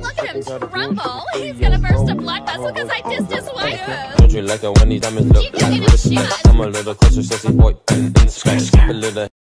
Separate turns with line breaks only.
look at him tremble. He's gonna burst a blood vessel because I dissed his wife.
Don't you like it when these diamonds look like wristbands? Come a little closer, sexy boy, and scratch a little.